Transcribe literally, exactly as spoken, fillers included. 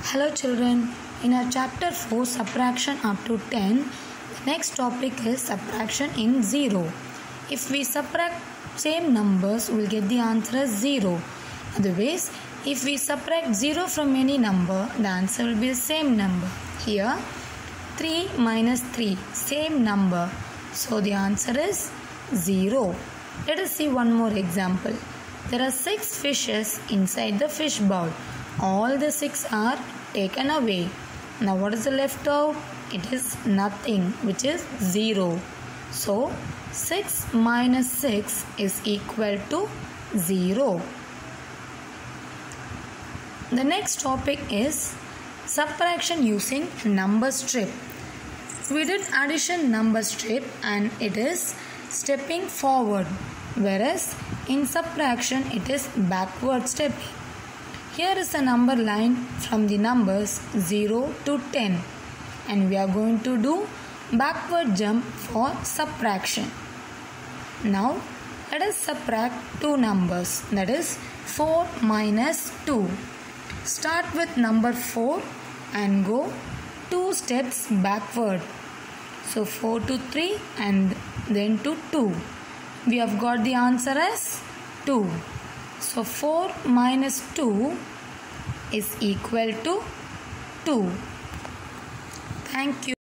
Hello children, in our chapter four subtraction up to ten, the next topic is subtraction in zero. If we subtract same numbers, we will get the answer as zero. Otherwise, if we subtract zero from any number, the answer will be the same number. Here, three minus three, same number. So the answer is zero. Let us see one more example. There are six fishes inside the fish bowl. All the six are taken away. Now what is left out? It is nothing, which is zero. So six minus six is equal to zero. The next topic is subtraction using number strip. We did addition number strip and it is stepping forward, whereas in subtraction it is backward stepping. Here is a number line from the numbers zero to ten, and we are going to do backward jump for subtraction. Now let us subtract two numbers, that is four minus two. Start with number four and go two steps backward. So four to three and then to two. We have got the answer as two. So four minus two is equal to two. Thank you.